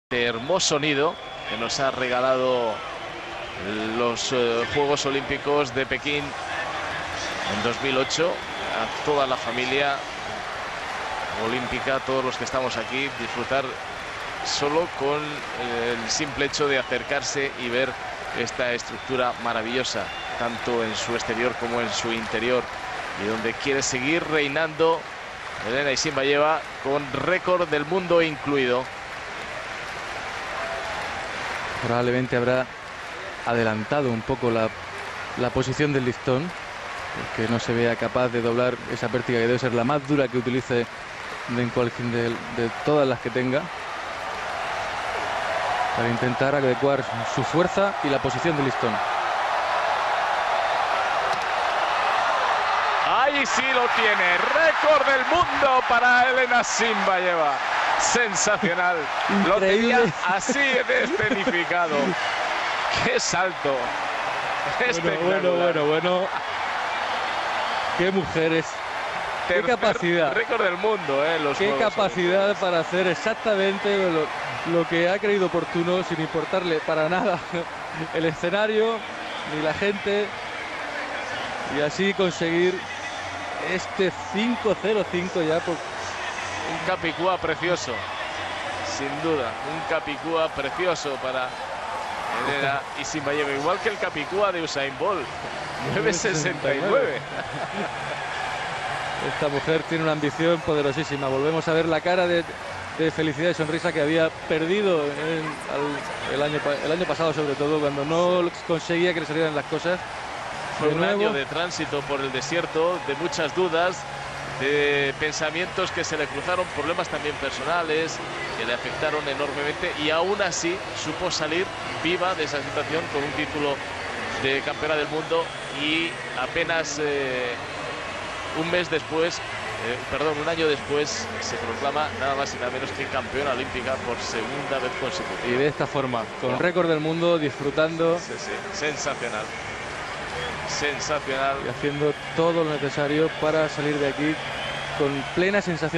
Hermoso nido que nos ha regalado los Juegos Olímpicos de Pekín en 2008 a toda la familia olímpica, todos los que estamos aquí, disfrutar solo con el simple hecho de acercarse y ver esta estructura maravillosa, tanto en su exterior como en su interior, y donde quiere seguir reinando Yelena Isinbayeva con récord del mundo incluido. Probablemente habrá adelantado un poco la posición del listón, porque no se vea capaz de doblar esa pértiga que debe ser la más dura que utilice de todas las que tenga, para intentar adecuar su fuerza y la posición del listón. Ahí sí lo tiene, récord del mundo para Yelena Isinbayeva. Sensacional. Increíble. Lo tenía así de escenificado. ¡Qué salto! Bueno. ¡Qué mujeres! ¡Qué capacidad! Récord del mundo, ¡Qué capacidad para hacer exactamente lo que ha creído oportuno, sin importarle para nada el escenario ni la gente, y así conseguir este 5-0-5 ya por... Un capicúa precioso, sin duda, un capicúa precioso para Yelena Isinbayeva, igual que el capicúa de Usain Bolt, 9.69. Esta mujer tiene una ambición poderosísima. Volvemos a ver la cara de felicidad y sonrisa que había perdido el año pasado, sobre todo cuando no conseguía que le salieran las cosas. Fue un año de tránsito por el desierto, de muchas dudas, de pensamientos que se le cruzaron, problemas también personales que le afectaron enormemente, y aún así supo salir viva de esa situación con un título de campeona del mundo, y apenas un año después se proclama nada más y nada menos que campeona olímpica por segunda vez consecutiva. Y de esta forma, con récord del mundo, disfrutando. Sí, sensacional. Sensacional. Y haciendo todo lo necesario para salir de aquí con plena sensación